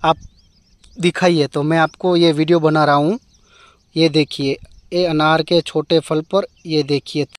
आप दिखाइए। तो मैं आपको ये वीडियो बना रहा हूँ। ये देखिए, ये अनार के छोटे फल पर ये देखिए